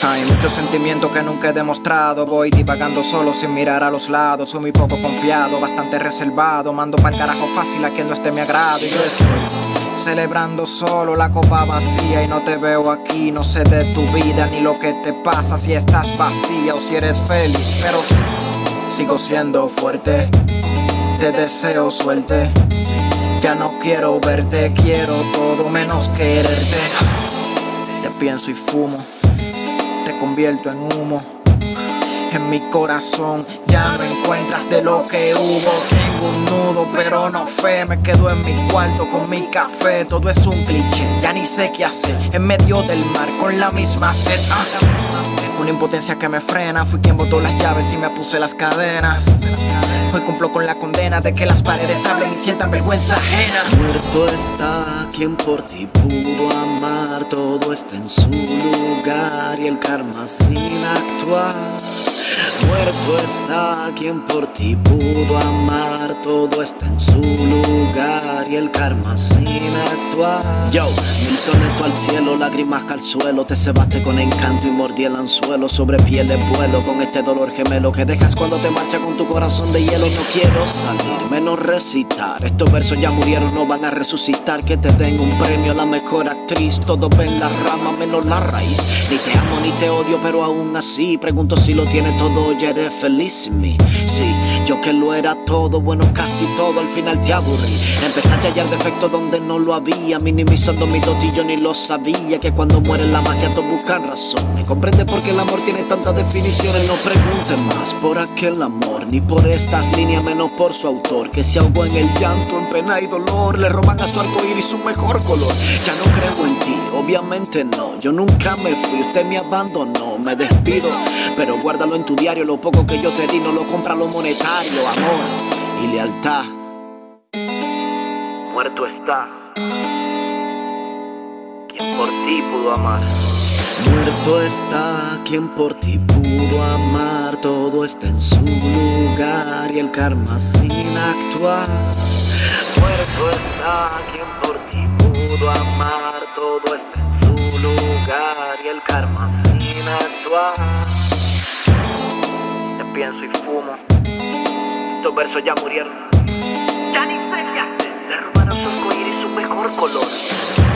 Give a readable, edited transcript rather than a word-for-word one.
Hay muchos sentimientos que nunca he demostrado. Voy divagando solo sin mirar a los lados. Soy muy poco confiado, bastante reservado. Mando pa'l carajo fácil a quien no esté mi agrado. Y yo estoy celebrando solo, la copa vacía. Y no te veo aquí, no sé de tu vida ni lo que te pasa, si estás vacía o si eres feliz. Pero sí, sigo siendo fuerte. Te deseo suerte. Ya no quiero verte, quiero todo menos quererte. Te pienso y fumo, te convierto en humo. En mi corazón ya no encuentras de lo que hubo. Tengo un nudo pero no fe. Me quedo en mi cuarto con mi café. Todo es un cliché, ya ni sé qué hacer. En medio del mar con la misma sed. Una impotencia que me frena. Fui quien botó las llaves y me puse las cadenas. Hoy cumplo con la condena de que las paredes hablen y sientan vergüenza ajena. Muerto está quien por ti pudo amar. Todo está en su lugar y el karma sin actuar. Muerto está quien por ti pudo amar. Todo está en su lugar y el karma sin actuar. Yo, mil sonetos al cielo, lágrimas al suelo. Te cebaste con encanto y mordí el anzuelo. Sobre piel de vuelo con este dolor gemelo que dejas cuando te marcha con tu corazón de hielo. No quiero salir, menos recitar. Estos versos ya murieron, no van a resucitar. Que te den un premio a la mejor actriz. Todos ven la rama menos la raíz. Ni te amo ni te odio, pero aún así pregunto si lo tienes todo, ya eres feliz en mí. Sí, yo que lo era todo, bueno casi todo, al final te aburrí. Empezaste a hallar defectos donde no lo había, minimizando mi dotillo ni lo sabía. Que cuando muere la magia todos buscan razones. Comprende por qué el amor tiene tantas definiciones. No pregunten más por aquel amor, ni por estas líneas, menos por su autor, que se ahogó en el llanto, en pena y dolor. Le roban a su arcoíris su mejor color. Ya no creo en ti, obviamente no. Yo nunca me fui, usted me abandonó. Me despido, pero guárdalo en tu diario. Lo poco que yo te di no lo compra lo monetario. Amor y lealtad. Muerto está quien por ti pudo amar. Muerto está quien por ti pudo amar. Todo está en su lugar y el karma sin actuar. Muerto está quien por ti pudo amar. Todo está en su lugar y el karma sin actuar. Te pienso y fumo. Estos versos ya murieron. Ya ni sé qué hacer. Le robaron su arcoíris su mejor color.